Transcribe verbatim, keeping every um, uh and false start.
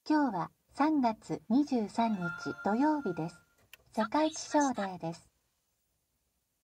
今日はさんがつにじゅうさんにち土曜日です。世界気象デーです。